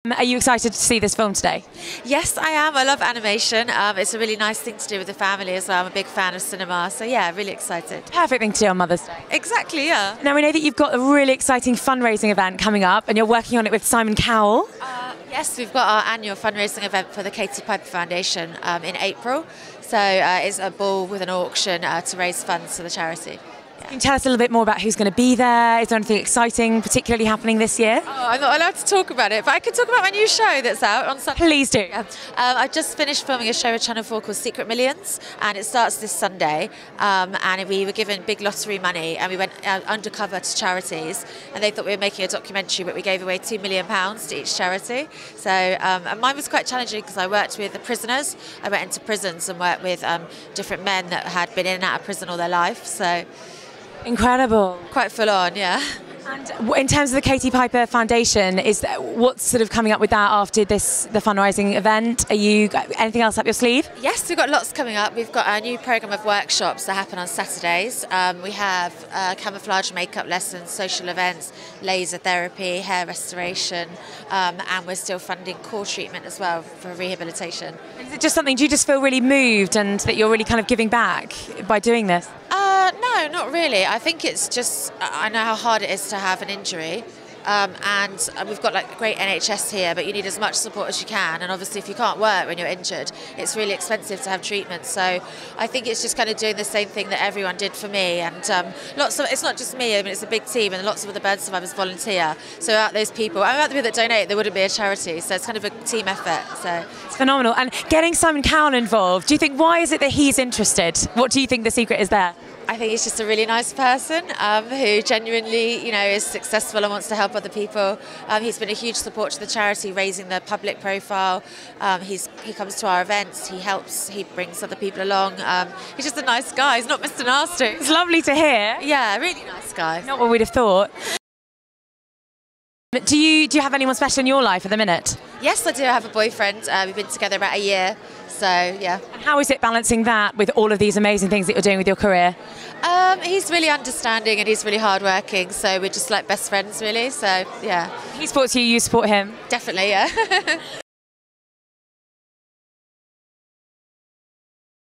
Are you excited to see this film today? Yes, I am. I love animation. It's a really nice thing to do with the family as well. I'm a big fan of cinema, so yeah, really excited. Perfect thing to do on Mother's Day. Exactly, yeah. Now we know that you've got a really exciting fundraising event coming up and you're working on it with Simon Cowell. Yes, we've got our annual fundraising event for the Katie Piper Foundation in April. So it's a ball with an auction to raise funds for the charity. Can you tell us a little bit more about who's going to be there? Is there anything exciting particularly happening this year? Oh, I'm not allowed to talk about it, but I can talk about my new show that's out on Sunday. Please do. Yeah. I just finished filming a show with Channel 4 called Secret Millions, and it starts this Sunday. And we were given big lottery money, and we went undercover to charities, and they thought we were making a documentary, but we gave away £2 million to each charity. So and mine was quite challenging because I worked with the prisoners. I went into prisons and worked with different men that had been in and out of prison all their life. So incredible. Quite full on, yeah. And in terms of the Katie Piper Foundation, what's sort of coming up with that after the fundraising event? Are you anything else up your sleeve? Yes, we've got lots coming up. We've got a new programme of workshops that happen on Saturdays. We have camouflage makeup lessons, social events, laser therapy, hair restoration, and we're still funding core treatment as well for rehabilitation. Is it just something, do you just feel really moved and that you're really kind of giving back by doing this? No, not really. I think it's just, I know how hard it is to have an injury, and we've got like great NHS here, but you need as much support as you can, and obviously if you can't work when you're injured, it's really expensive to have treatment. So I think it's just kind of doing the same thing that everyone did for me, and it's not just me, I mean it's a big team, and lots of other burn survivors volunteer. So without those people, without the people that donate, there wouldn't be a charity, so it's kind of a team effort. So it's phenomenal. And getting Simon Cowell involved, do you think, why is it that he's interested? What do you think the secret is there? I think he's just a really nice person who genuinely, is successful and wants to help other people. He's been a huge support to the charity, raising the public profile. He comes to our events, he helps, he brings other people along. He's just a nice guy, he's not Mr. Nasty. It's lovely to hear. Yeah, really nice guy. Not what we'd have thought. Do you have anyone special in your life at the minute? Yes, I do. I have a boyfriend. We've been together about a year. So, yeah. And how is it balancing that with all of these amazing things that you're doing with your career? He's really understanding and he's really hardworking. So we're just like best friends, really. So, yeah. He supports you, you support him? Definitely, yeah.